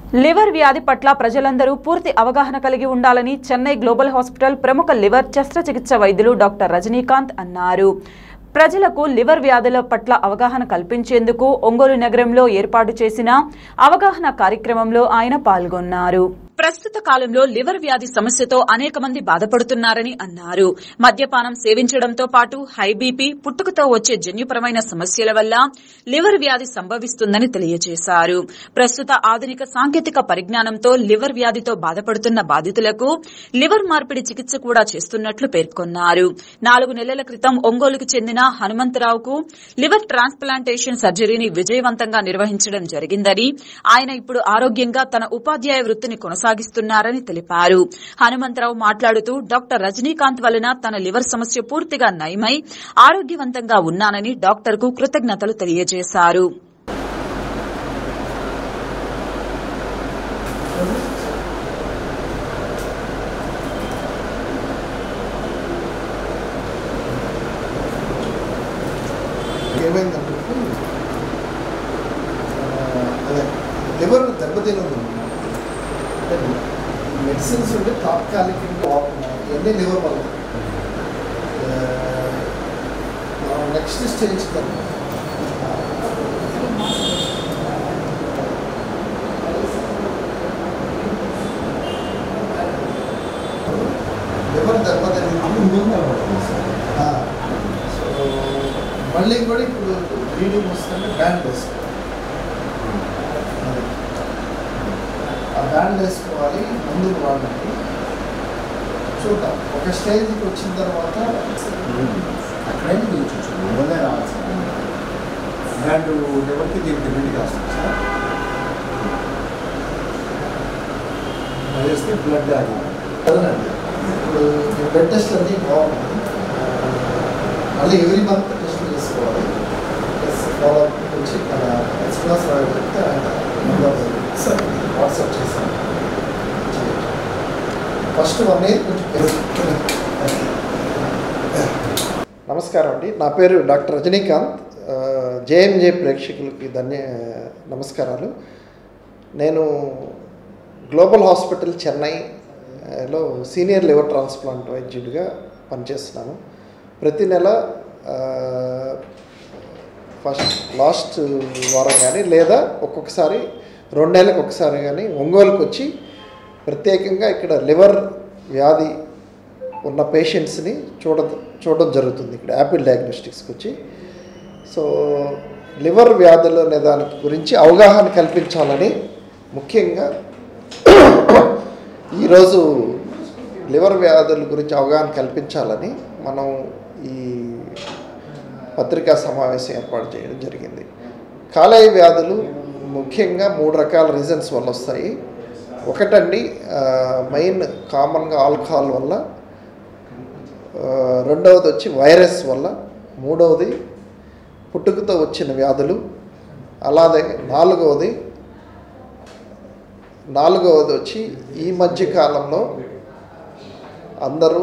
Liver వ్యాధి పట్ల ప్రజలందరూ పూర్తి అవగాహన కలిగి ఉండాలని చెన్నై గ్లోబల్ హాస్పిటల్ ప్రముఖ లివర్ శస్త్రచికిత్స వైద్యులు డాక్టర్ రజనీకాంత్ అన్నారు. ప్రజలకు లివర్ వ్యాధుల పట్ల అవగాహన కల్పించేందుకు ఒంగోలు నగరంలో ఏర్పాటు చేసిన అవగాహన కార్యక్రమంలో ఆయన పాల్గొన్నారు. ప్రస్తుత కాలంలో లివర్ వ్యాధి సమస్యతో అనేక మంది బాధపడుతున్నారని అన్నారు. మద్యపానం సేవించడంతో పాటు హై బీపీ, పుట్టుకతో వచ్చే జన్యుపరమైన సమస్యల వల్ల లివర్ వ్యాధి సంభవిస్తుందని తెలియజేశారు. ప్రస్తుత ఆధునిక సాంకేతిక పరిజ్ఞానంతో లివర్ వ్యాధితో బాధపడుతున్న బాధితులకు లివర్ మార్పిడి చికిత్స కూడా చేస్తున్నట్లు పేర్కొన్నారు. 4 నెలల క్రితం ఒంగోలుకు చెందిన హనుమంతరావుకు లివర్ ట్రాన్స్ప్లాంటేషన్ సర్జరీని విజయవంతంగా నిర్వహించడం జరిగిందని, ఆయన ఇప్పుడు ఆరోగ్యంగా తన ఉపాధ్యాయ వృత్తిని కొనసాగిస్తున్నారని తెలిపారు. హనుమంతరావు మాట్లాడుతూ డాక్టర్ రజనీకాంత్ వలన తన లివర్ సమస్య పూర్తిగా నయమై ఆరోగ్యవంతంగా ఉన్నానని డాక్టర్కు కృతజ్ఞతలు తెలియజేశారు. లివర్ దెబ్బతిని మెడిసిన్స్ ఉంటే తాత్కాలికంగా ఇవన్నీ లివర్ వల్ల నెక్స్ట్ స్టేజ్ లివర్ దెబ్బతిని మళ్ళీ కూడా ఇప్పుడు బ్లీడింగ్ వస్తుందంటే బ్యాండ్ వేసుకోవాలి. ఆ బ్యాండ్ వేసుకోవాలి, మందులు వాడాలి. చూద్దాం, ఒక స్టేజ్కి వచ్చిన తర్వాత అక్కడైనా చూపించవచ్చు, మొదలే రావాల్సి బ్యాండ్ లెవెల్కి దీనికి డిపెండ్గా వస్తుంది సార్. వేస్తే బ్లడ్ ఆగి అదనండి. ఇప్పుడు బ్లడ్ టెస్ట్ అన్నీ బాగుంది. మళ్ళీ ఎవ్రీ మంత్ టెస్ట్ చేసుకోవాలి. ప్లస్ ఫాలోఅప్ వచ్చి మన ఎక్స్ప్రెస్ చెప్తే సార్ వాట్సాప్ చేశాను. ఫస్ట్ 1 ఇయర్ కొంచెం. నమస్కారం అండి, నా పేరు డాక్టర్ రజనీకాంత్. జేఎంజే ప్రేక్షకులకి నమస్కారాలు. నేను గ్లోబల్ హాస్పిటల్ చెన్నైలో సీనియర్ లివర్ ట్రాన్స్ప్లాంట్ వైద్యుడిగా పనిచేస్తున్నాను. ప్రతి నెల లాస్ట్ వారం కానీ లేదా ఒక్కొక్కసారి 2 నెలలకు ఒకసారి కానీ ఒంగోలుకు వచ్చి ప్రత్యేకంగా ఇక్కడ లివర్ వ్యాధి ఉన్న పేషెంట్స్ని చూడడం జరుగుతుంది. ఇక్కడ యాపిల్ డయాగ్నోస్టిక్స్కి వచ్చి. సో లివర్ వ్యాధులు అనే దాని గురించి అవగాహన కల్పించాలని, ముఖ్యంగా ఈరోజు లివర్ వ్యాధుల గురించి అవగాహన కల్పించాలని మనం ఈ పత్రికా సమావేశం ఏర్పాటు చేయడం జరిగింది. కాలేయ వ్యాధులు ముఖ్యంగా 3 రకాల రీజన్స్ వల్ల వస్తాయి. ఒకటండి, మెయిన్ కామన్గా ఆల్కహాల్ వల్ల, రెండవది వచ్చి వైరస్ వల్ల, మూడవది పుట్టుకతో వచ్చిన వ్యాధులు, అలాగే నాలుగవది వచ్చి ఈ మధ్యకాలంలో అందరూ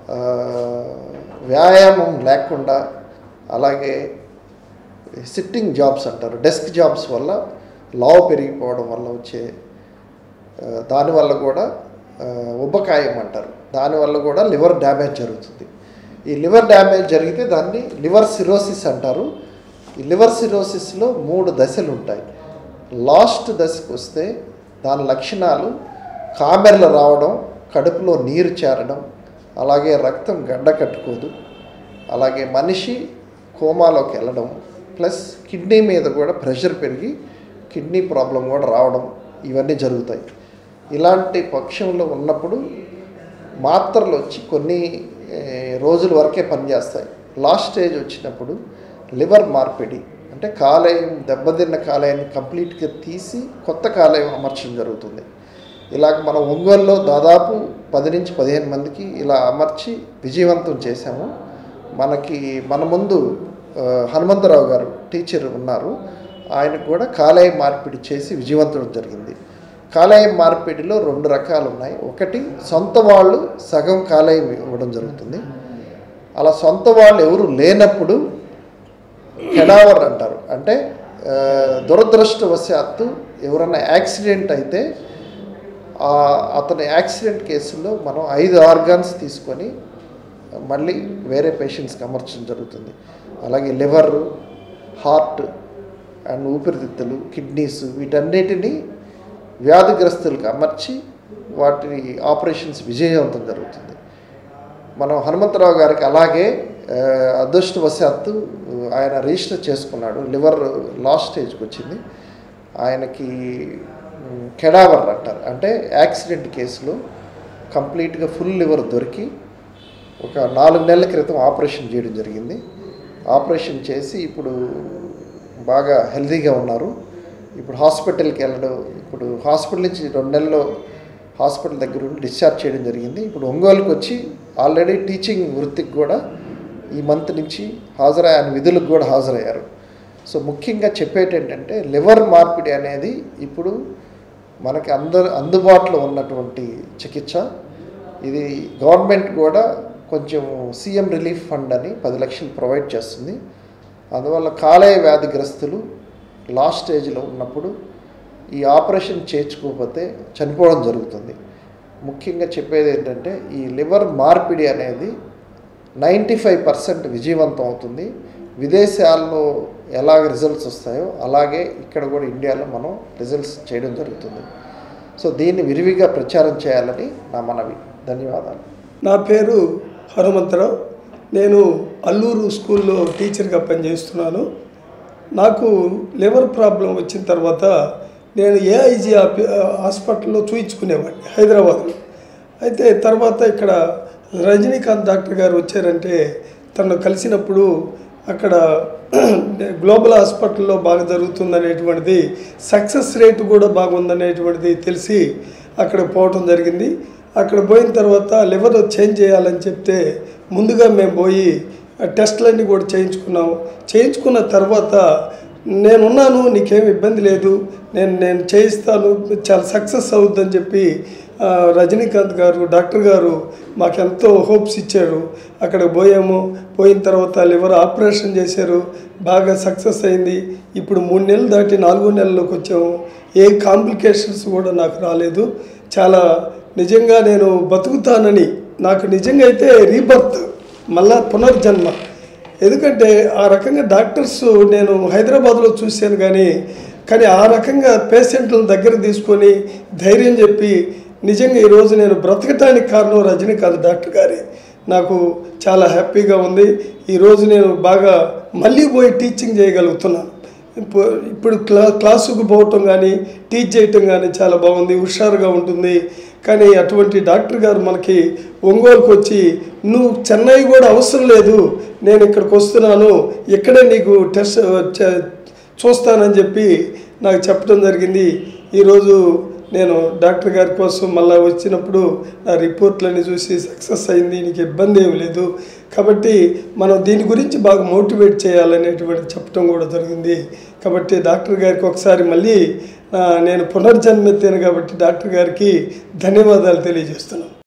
వ్యాయామం లేకుండా, అలాగే సిట్టింగ్ జాబ్స్ అంటారు, డెస్క్ జాబ్స్ వల్ల లావు పెరిగిపోవడం వల్ల వచ్చే, దానివల్ల కూడా ఉబ్బకాయం అంటారు, దానివల్ల కూడా లివర్ డ్యామేజ్ జరుగుతుంది. ఈ లివర్ డ్యామేజ్ జరిగితే దాన్ని లివర్ సిరోసిస్ అంటారు. ఈ లివర్ సిరోసిస్లో 3 దశలు ఉంటాయి. లాస్ట్ దశకు వస్తే దాని లక్షణాలు కామెర్లు రావడం, కడుపులో నీరు చేరడం, అలాగే రక్తం గడ్డ కట్టుకోదు, అలాగే మనిషి కోమాలోకి వెళ్ళడం, ప్లస్ కిడ్నీ మీద కూడా ప్రెషర్ పెరిగి కిడ్నీ ప్రాబ్లం కూడా రావడం, ఇవన్నీ జరుగుతాయి. ఇలాంటి పక్షంలో ఉన్నప్పుడు మాత్రలు వచ్చి కొన్ని రోజుల వరకే పనిచేస్తాయి. లాస్ట్ స్టేజ్ వచ్చినప్పుడు లివర్ మార్పిడి అంటే కాలేయం, దెబ్బతిన్న కాలేయాన్ని కంప్లీట్గా తీసి కొత్త కాలేయం అమర్చడం జరుగుతుంది. ఇలాగ మనం ఒంగోలులో దాదాపు 10 నుంచి 15 మందికి ఇలా అమర్చి విజయవంతం చేశాము. మన ముందు హనుమంతరావు గారు టీచర్ ఉన్నారు, ఆయనకు కూడా కాలేయం మార్పిడి చేసి విజయవంతం జరిగింది. కాలేయం మార్పిడిలో 2 రకాలు ఉన్నాయి. ఒకటి, సొంత వాళ్ళు సగం కాలేయం ఇవ్వడం జరుగుతుంది. అలా సొంత వాళ్ళు ఎవరు లేనప్పుడు కెడావర్ అంటారు. అంటే దురదృష్టవశాత్తు ఎవరైనా యాక్సిడెంట్ అయితే అతని యాక్సిడెంట్ కేసులో మనం 5 ఆర్గాన్స్ తీసుకొని మళ్ళీ వేరే పేషెంట్స్కి అమర్చడం జరుగుతుంది. అలాగే లివర్, హార్ట్ అండ్ ఊపిరితిత్తులు, కిడ్నీస్ వీటన్నిటినీ వ్యాధిగ్రస్తులకు అమర్చి వాటి ఆపరేషన్స్ విజయవంతం జరుగుతుంది. మనం హనుమంతరావు గారికి అలాగే అదృష్టవశాత్తు ఆయన రిజిస్టర్ చేసుకున్నాడు. లివర్ లాస్ట్ స్టేజ్కి వచ్చింది. ఆయనకి కెడావర్ అంటారు, అంటే యాక్సిడెంట్ కేసులో కంప్లీట్గా ఫుల్ లివర్ దొరికి ఒక 4 నెలల క్రితం ఆపరేషన్ చేయడం జరిగింది. ఆపరేషన్ చేసి ఇప్పుడు బాగా హెల్తీగా ఉన్నారు. ఇప్పుడు హాస్పిటల్కి వెళ్ళడం, ఇప్పుడు హాస్పిటల్ నుంచి 2 నెలల్లో హాస్పిటల్ దగ్గర ఉండి డిశ్చార్జ్ చేయడం జరిగింది. ఇప్పుడు ఒంగోలుకి వచ్చి ఆల్రెడీ టీచింగ్ వృత్తికి కూడా ఈ మంత్ నుంచి ఆయన విధులకు కూడా హాజరయ్యారు. సో ముఖ్యంగా చెప్పేటి ఏంటంటే లివర్ మార్పిడి అనేది ఇప్పుడు మనకి అందుబాటులో ఉన్నటువంటి చికిత్స. ఇది గవర్నమెంట్ కూడా కొంచెం సీఎం రిలీఫ్ ఫండ్ అని 10 లక్షలు ప్రొవైడ్ చేస్తుంది. అందువల్ల కాలేయ వ్యాధిగ్రస్తులు లాస్ట్ స్టేజ్లో ఉన్నప్పుడు ఈ ఆపరేషన్ చేయించుకోకపోతే చనిపోవడం జరుగుతుంది. ముఖ్యంగా చెప్పేది ఏంటంటే ఈ లివర్ మార్పిడి అనేది 95% విజయవంతం అవుతుంది. విదేశాల్లో ఎలాగ రిజల్ట్స్ వస్తాయో అలాగే ఇక్కడ కూడా ఇండియాలో మనం రిజల్ట్స్ చేయడం జరుగుతుంది. సో దీన్ని విరివిగా ప్రచారం చేయాలని నా మనవి. ధన్యవాదాలు. నా పేరు హనుమంతరావు. నేను అల్లూరు స్కూల్లో టీచర్గా పనిచేస్తున్నాను. నాకు లివర్ ప్రాబ్లం వచ్చిన తర్వాత నేను ఏఐజీ హాస్పిటల్లో చూయించుకునేవాడిని హైదరాబాద్లో. అయితే తర్వాత ఇక్కడ రజనీకాంత్ డాక్టర్ గారు వచ్చారంటే తను కలిసినప్పుడు అక్కడ గ్లోబల్ హాస్పిటల్లో బాగా జరుగుతుందనేటువంటిది, సక్సెస్ రేటు కూడా బాగుందనేటువంటిది తెలిసి అక్కడ పోవటం జరిగింది. అక్కడ పోయిన తర్వాత లివర్ చేంజ్ చేయాలని చెప్తే ముందుగా మేము పోయి టెస్టులన్నీ కూడా చేయించుకున్నాము. చేయించుకున్న తర్వాత నేనున్నాను, నీకేం ఇబ్బంది లేదు, నేను చేయిస్తాను, చాలా సక్సెస్ అవుద్దని చెప్పి రజనీకాంత్ గారు డాక్టర్ గారు మాకెంతో హోప్స్ ఇచ్చారు. అక్కడ పోయాము. పోయిన తర్వాత లివర్ ఆపరేషన్ చేశారు, బాగా సక్సెస్ అయింది. ఇప్పుడు 3 నెలలు దాటి 4వ నెలలోకి వచ్చాము. ఏ కాంప్లికేషన్స్ కూడా నాకు రాలేదు. చాలా నిజంగా నేను బతుకుతానని, నాకు నిజంగా అయితే రీబర్త్, మళ్ళా పునర్జన్మ. ఎందుకంటే ఆ రకంగా డాక్టర్స్ నేను హైదరాబాద్లో చూశాను, కానీ ఆ రకంగా పేషెంట్లను దగ్గర తీసుకొని ధైర్యం చెప్పి నిజంగా ఈరోజు నేను బ్రతకటానికి కారణం రజనీకాంత్ డాక్టర్ గారే. నాకు చాలా హ్యాపీగా ఉంది. ఈరోజు నేను బాగా మళ్ళీ పోయి టీచింగ్ చేయగలుగుతున్నాను. ఇప్పుడు క్లాసుకు పోవటం కానీ టీచ్ చేయటం కానీ చాలా బాగుంది, హుషారుగా ఉంటుంది. కానీ అటువంటి డాక్టర్ గారు మనకి ఒంగోలుకు వచ్చి నువ్వు చెన్నై కూడా అవసరం లేదు, నేను ఇక్కడికి వస్తున్నాను, ఇక్కడే నీకు టెస్ట్ చూస్తానని చెప్పి నాకు చెప్పడం జరిగింది. ఈరోజు నేను డాక్టర్ గారి కోసం మళ్ళీ వచ్చినప్పుడు నా రిపోర్ట్లన్నీ చూసి సక్సెస్ అయింది, నీకు ఇబ్బంది ఏమి లేదు, కాబట్టి మనం దీని గురించి బాగా మోటివేట్ చేయాలనేటువంటి చెప్పడం కూడా జరిగింది. కాబట్టి డాక్టర్ గారికి ఒకసారి మళ్ళీ నేను పునర్జన్మెత్తాను కాబట్టి డాక్టర్ గారికి ధన్యవాదాలు తెలియజేస్తున్నాను.